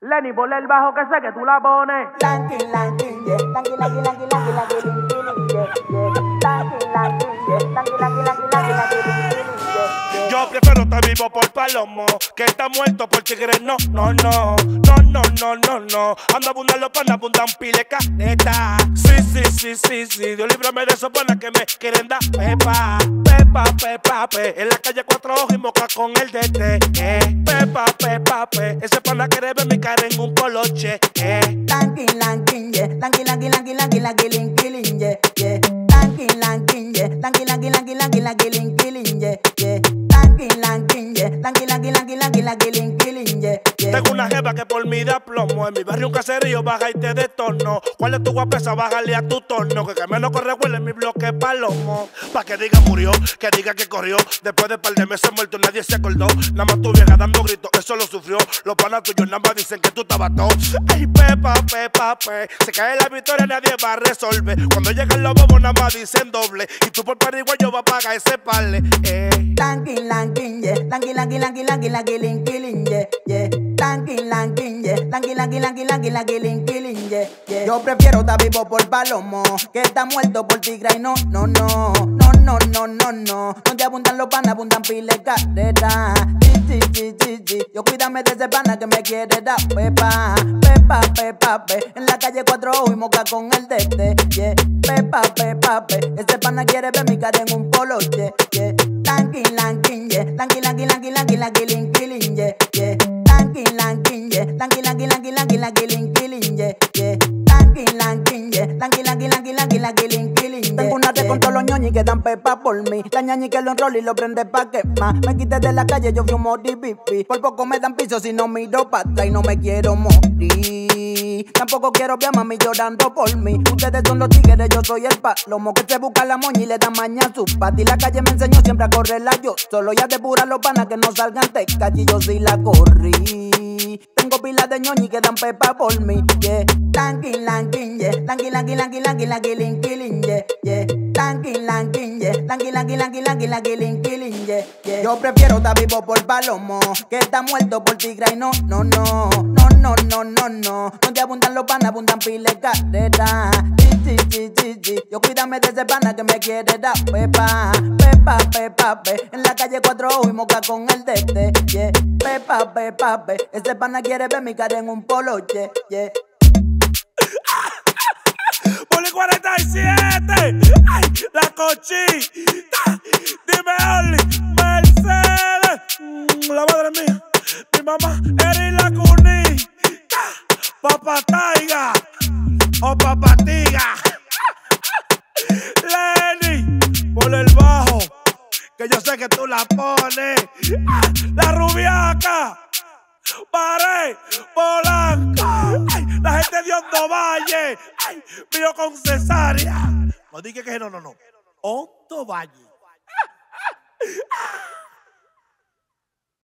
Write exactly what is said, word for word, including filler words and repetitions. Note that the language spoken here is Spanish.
Lenny, ponle el bajo que sé que tú la pones. Lanky, lanky, yeah. Lanky, lanky, lanky, lanky, lanky, lin, lin, yeah, yeah. Lanky, lanky, yeah. Lanky, lanky, lanky, lanky, lanky, lin, lin, yeah, yeah. Yo prefiero estar vivo por palomo que estar muerto por tigre. No, no, no, no, no, no, no, no. Ando a abundar los panas, abundan pile caneta. Sí, sí, sí, sí, sí. Dios líbrame de esos panas que me quieren dar pepa. Pepa, pepa, pe. En la calle cuatro ojos y moca con el D T. Eh. Pepa, pepa, pe. Ese pana quiere ver mi cara en un poloche. Eh. Lanky, lanky, yeah. Lanky, lanky, lanky, lanky, lanky, lin, lin, yeah, yeah. Lanky, lanky, yeah. Lanky, lanky, lanky, lanky, lanky, lin, lin, yeah, yeah. Lanky, lanky, yeah. Lanky, lanky, lanky, lanky, lanky, lin, lin, yeah, yeah. Tengo una jeva que por mí da plomo. En mi barrio un caserío baja y te detorno. ¿Cuál es tu guapesa? Bájale a tu tono. Que que menos corre huele en mi bloque palomo. Pa' que diga murió, que diga que corrió. Después de par de meses muerto nadie se acordó. Nada más tu vieja dando gritos, eso lo sufrió. Los panas tuyos nada más dicen que tú estabas todo. Ay, pepa, pepa, pe. Se cae la victoria, nadie va a resolver. Cuando llegan los bobos nada más dicen doble. Y tú por pariguayo vas a pagar ese parle. Eh. Lanky, lanky, yeah. Lanky, lanky, lanky, lanky, lanky, lin, lin, yeah, yeah. Lanky, lanky, yeah. Lanky, lanky, lanky, lanky, lanky, lin, lin, yeah, yeah. Yo prefiero estar vivo por palomo que estar muerto por tigre y no, no, no. No, no, no, no, no. Donde abundan los panas, abundan pile carrera. Sí, sí, sí, sí, sí. Yo cuídame de ese pana que me quiere dar pepa. Pepa, pepa, pe. En la calle cuatro ojos y moca con el D T, yeah. Pepa, pepa, pe. Ese pana quiere ver mi cara en un polo, yeah, yeah. Lanky, lanky, yeah. Lanky, lanky, lanky, lanky, lanky, lin, lin, yeah, yeah. Lanky, lanky, yeah. Lanky, lanky, lanky, lanky, lanky, lin, lin, yeah, yeah. Lanky, lanky, yeah. Lanky, lanky, lanky, lanky, lanky, lin, lin, yeah. Tengo una red con todos los ñoñis que dan pepa por mí. La ñañi que lo enrola y lo prende pa' quemar. Me quité de la calle, yo fumo D B P. Por poco me dan piso si no miro pa' atrás y no me quiero morir. Tampoco quiero ver a mami llorando por mí. Ustedes son los tigres, yo soy el palomo que se busca la moña y le dan maña a su pati. La calle me enseñó siempre a correrla yo. Solo ya depurar los panas que no salgan de calle y yo sí la corrí. Tengo pilas de ñoñi que dan pepa por mí, yeah. Lanky, lanky, yeah. Lanky, lanky, lanky, lanky, lanky, lin, lin, yeah, yeah. Lanky, lanky, yeah. Lanky, lanky, lanky, lanky, lanky, lin, lin, yeah, yeah. Yo prefiero estar vivo por palomo que estar muerto por tigre y no, no, no. No, no, no, no, no. Donde abundan los panas, abundan pile carrera. Sí, sí, sí, sí, sí. Yo cuídame de ese pana que me quiere dar pepa. Pepa, pepa, pe. En la calle cuatro ojos y moca con el D T, yeah. Pepa, pepa, pe. Ese pana quiere ver mi cara en un polo, yeah, yeah. Poli cuarenta y siete, ay, la cochita, dime Oli, Mercedes, mm, la madre mía, mi mamá, Eri la cunita, Papá Taiga, o Papá Tiga, Lenny, por el bajo, que yo sé que tú la pones, la rubiaca, Paré, Polanca, ay, la gente de Hondo Valle, ay, mío con cesárea. No dije que no, no, no. Hondo Valle.